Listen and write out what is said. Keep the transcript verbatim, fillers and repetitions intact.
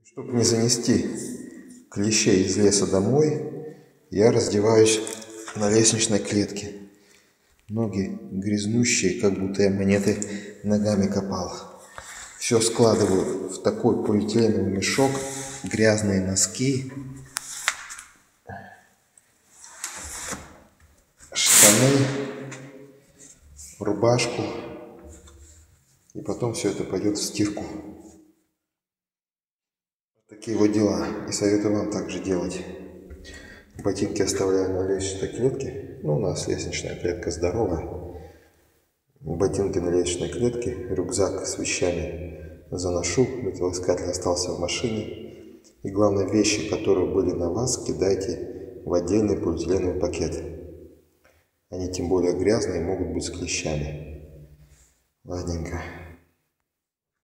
Чтобы не занести клещей из леса домой, я раздеваюсь на лестничной клетке. Ноги грязнущие, как будто я монеты ногами копал. Все складываю в такой полиэтиленовый мешок, грязные носки, штаны, рубашку, и потом все это пойдет в стирку. Такие вот дела, и советую вам также делать. Ботинки оставляю на лестничной клетке. Ну, у нас лестничная клетка здоровая. Ботинки на лестничной клетке, рюкзак с вещами заношу, металлоискатель остался в машине. И главное, вещи, которые были на вас, кидайте в отдельный полиэтиленовый пакет. Они тем более грязные, могут быть с клещами. Ладненько.